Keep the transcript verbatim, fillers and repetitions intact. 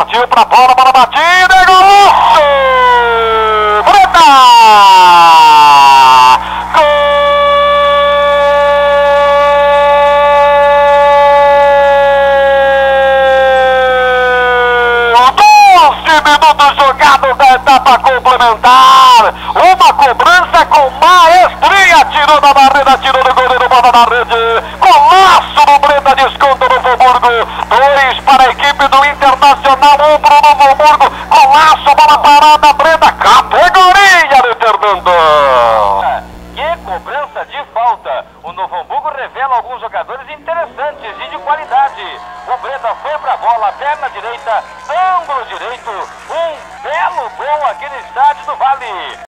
partiu pra bola, bola batida, é golaço! Breda! Minutos jogados da etapa complementar, uma cobrança com maestria, tirou da barreira, tirou do goleiro, bola na rede, golaço do Breda, desconto do Novo Hamburgo, dois para a equipe do Internacional, um para o Novo Hamburgo, golaço, bola parada, Breda, categoria do Fernando. Que cobrança de falta, o Novo Hamburgo revela alguns jogadores interessantes e de qualidade, o Breda foi para a bola, perna direita,